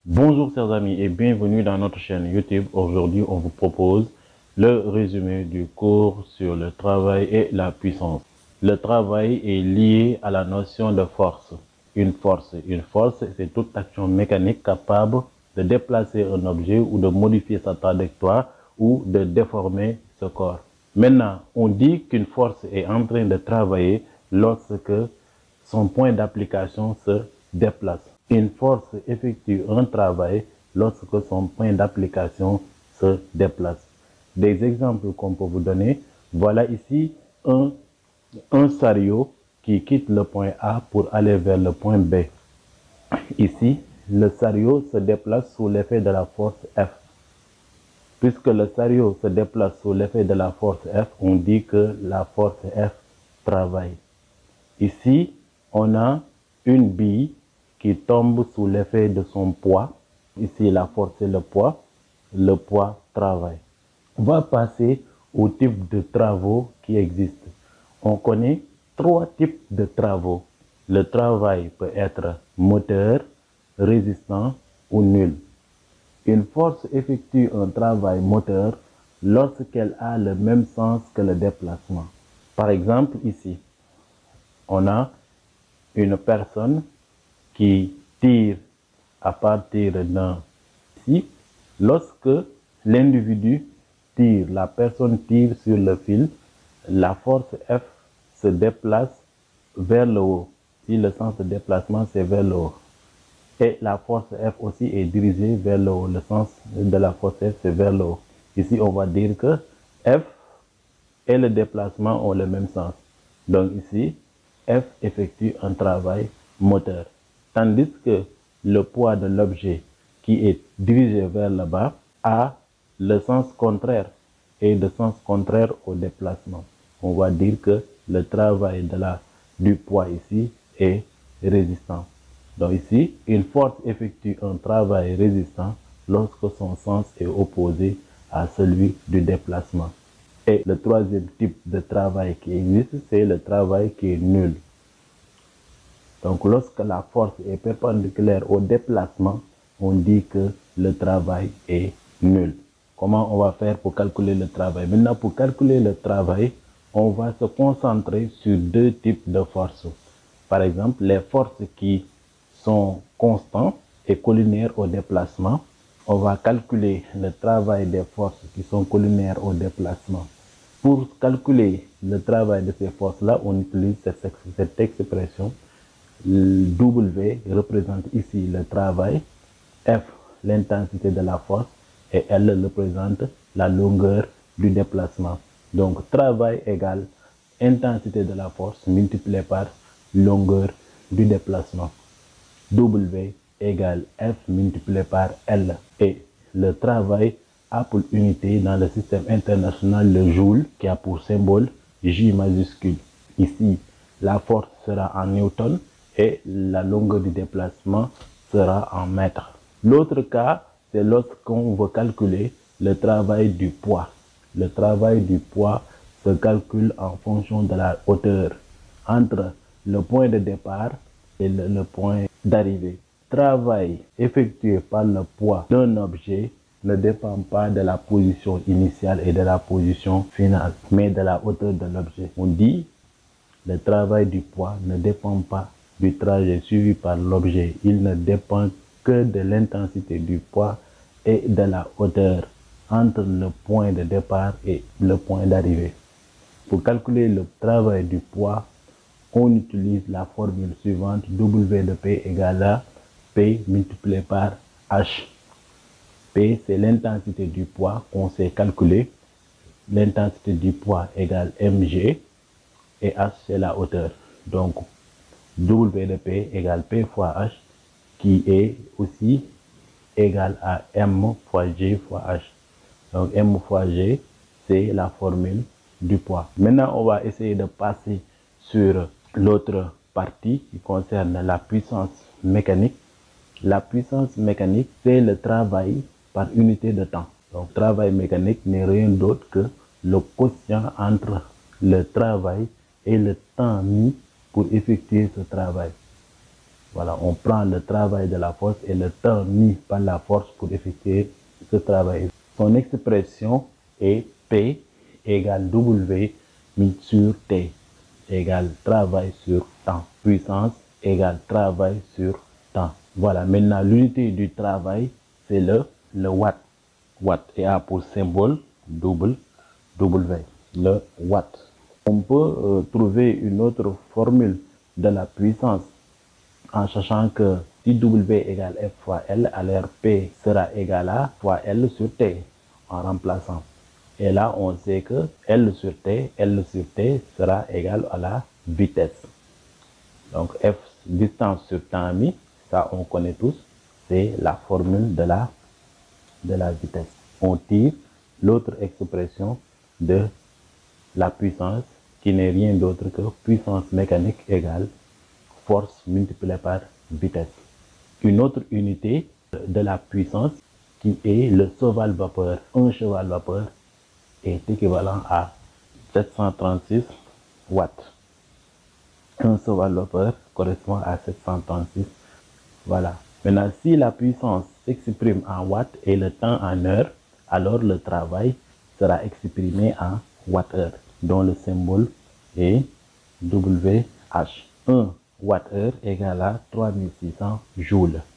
Bonjour chers amis et bienvenue dans notre chaîne YouTube. Aujourd'hui, on vous propose le résumé du cours sur le travail et la puissance. Le travail est lié à la notion de force. Une force, c'est toute action mécanique capable de déplacer un objet ou de modifier sa trajectoire ou de déformer ce corps. Maintenant, on dit qu'une force est en train de travailler lorsque son point d'application se déplace. Une force effectue un travail lorsque son point d'application se déplace. Des exemples qu'on peut vous donner, voilà ici un chariot qui quitte le point A pour aller vers le point B. Ici, le chariot se déplace sous l'effet de la force F. Puisque le chariot se déplace sous l'effet de la force F, on dit que la force F travaille. Ici, on a une bille qui tombe sous l'effet de son poids. Ici, la force est le poids travaille. On va passer au type de travaux qui existent. On connaît 3 types de travaux. Le travail peut être moteur, résistant ou nul. Une force effectue un travail moteur lorsqu'elle a le même sens que le déplacement. Par exemple, ici, on a une personne qui tire à partir d'un fil. Lorsque l'individu tire, la personne tire sur le fil, la force F se déplace vers le haut. Si le sens de déplacement, c'est vers le haut. Et la force F aussi est dirigée vers le haut. Le sens de la force F, c'est vers le haut. Ici, on va dire que F et le déplacement ont le même sens. Donc ici, F effectue un travail moteur. Tandis que le poids de l'objet qui est dirigé vers le bas a le sens contraire et le sens contraire au déplacement. On va dire que le travail du poids ici est résistant. Donc ici, une force effectue un travail résistant lorsque son sens est opposé à celui du déplacement. Et le troisième type de travail qui existe, c'est le travail qui est nul. Donc lorsque la force est perpendiculaire au déplacement, on dit que le travail est nul. Comment on va faire pour calculer le travail? Maintenant, pour calculer le travail, on va se concentrer sur 2 types de forces. Par exemple, les forces qui sont constantes et collinaires au déplacement. On va calculer le travail des forces qui sont collinaires au déplacement. Pour calculer le travail de ces forces-là, on utilise cette expression. W représente ici le travail, F l'intensité de la force et L représente la longueur du déplacement. Donc travail égale intensité de la force multiplié par longueur du déplacement. W égale F multiplié par L. Et le travail a pour unité dans le système international le joule qui a pour symbole J majuscule. Ici, la force sera en newton et la longueur du déplacement sera en mètres. L'autre cas, c'est lorsqu'on veut calculer le travail du poids. Le travail du poids se calcule en fonction de la hauteur entre le point de départ et le point d'arrivée. Travail effectué par le poids d'un objet ne dépend pas de la position initiale et de la position finale, mais de la hauteur de l'objet. On dit le travail du poids ne dépend pas du trajet suivi par l'objet. Il ne dépend que de l'intensité du poids et de la hauteur entre le point de départ et le point d'arrivée. Pour calculer le travail du poids, on utilise la formule suivante. W de P égale à P multiplié par H. P, c'est l'intensité du poids qu'on sait calculer. L'intensité du poids égale mg et H, c'est la hauteur. Donc, W de P égale P fois H, qui est aussi égal à M fois G fois H. Donc, M fois G, c'est la formule du poids. Maintenant, on va essayer de passer sur l'autre partie qui concerne la puissance mécanique. La puissance mécanique, c'est le travail par unité de temps. Donc, travail mécanique n'est rien d'autre que le quotient entre le travail et le temps mis pour effectuer ce travail. Voilà, on prend le travail de la force et le temps mis par la force pour effectuer ce travail. Son expression est P égale W mis sur T égale travail sur temps. Puissance égale travail sur temps. Voilà, maintenant l'unité du travail, c'est le watt. Watt et a pour symbole W, le watt. On peut trouver une autre formule de la puissance en sachant que si W égale F fois L, alors P sera égal à fois L sur T en remplaçant. Et là, on sait que L sur T sera égal à la vitesse. Donc F, distance sur temps mis, ça on connaît tous, c'est la formule de la vitesse. On tire l'autre expression de la puissance qui n'est rien d'autre que puissance mécanique égale force multipliée par vitesse. Une autre unité de la puissance qui est le cheval vapeur. Un cheval vapeur est équivalent à 736 watts. Un cheval vapeur correspond à 736. Voilà. Maintenant, si la puissance s'exprime en watts et le temps en heures, alors le travail sera exprimé en watts-heure, dont le symbole est WH. 1 watt-heure égale à 3600 joules.